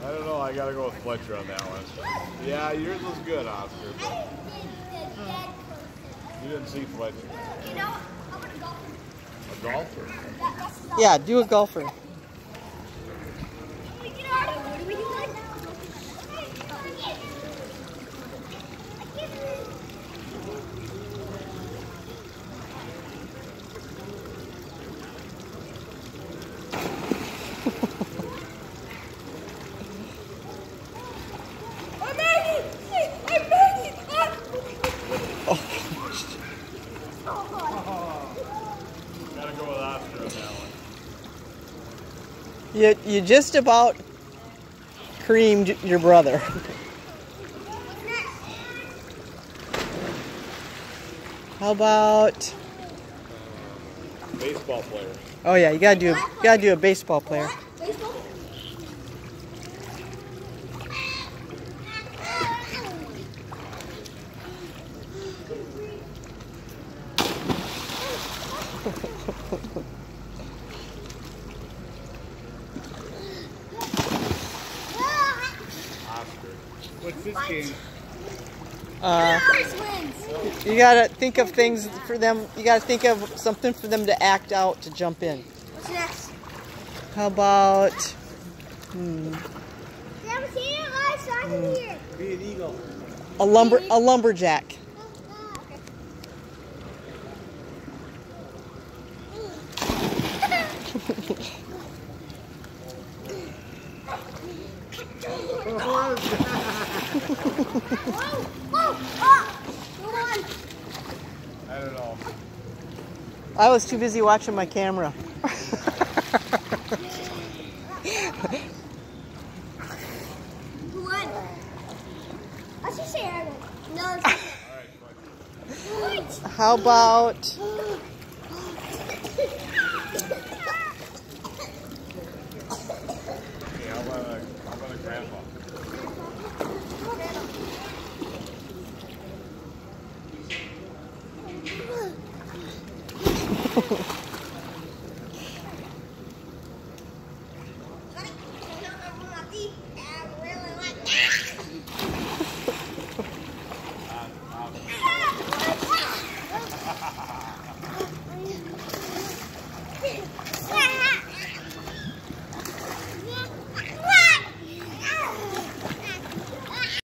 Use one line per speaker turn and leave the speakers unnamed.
I don't know. I gotta go with Fletcher on that one. Yeah, yours was good, Oscar. But you didn't see Fletcher.
You know, I'm gonna golf.
A golfer?
Yeah, do a golfer.
Gotta go with Oscar on that one.
You just about creamed your brother. How about
Baseball player.
Oh yeah, you gotta do a baseball player.
Baseball?
Oscar.
What's this game?
You gotta think of things for them. You gotta think of something for them to act out to jump in.
What's next?
How about
Be an eagle.
a lumberjack?
I don't know.
I was too busy watching my camera.
Who won? Let's just say I won. No.
How about
Okay, how about a grandpa?